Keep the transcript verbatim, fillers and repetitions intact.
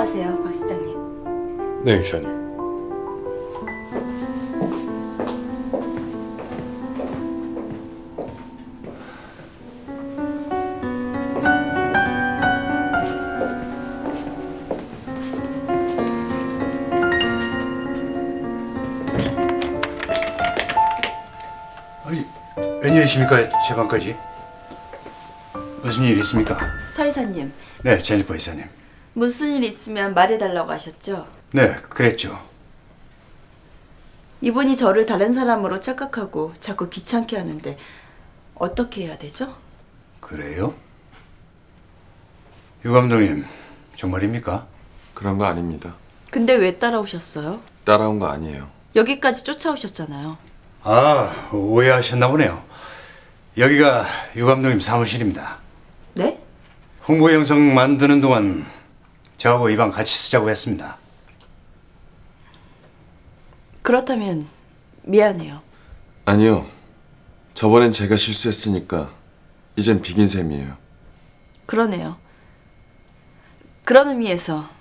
식사하세요, 박 시장님. 네, 이사님. 아니, 웬일이십니까? 제 방까지? 무슨 일 있습니까? 서 이사님, 네, 제니퍼 이사님. 무슨 일 있으면 말해달라고 하셨죠? 네, 그랬죠. 이분이 저를 다른 사람으로 착각하고 자꾸 귀찮게 하는데 어떻게 해야 되죠? 그래요? 유 감독님, 정말입니까? 그런 거 아닙니다. 근데 왜 따라오셨어요? 따라온 거 아니에요. 여기까지 쫓아오셨잖아요. 아, 오해하셨나 보네요. 여기가 유 감독님 사무실입니다. 네? 홍보 영상 만드는 동안 저하고 이 방 같이 쓰자고 했습니다. 그렇다면 미안해요. 아니요. 저번엔 제가 실수했으니까 이젠 비긴 셈이에요. 그러네요. 그런 의미에서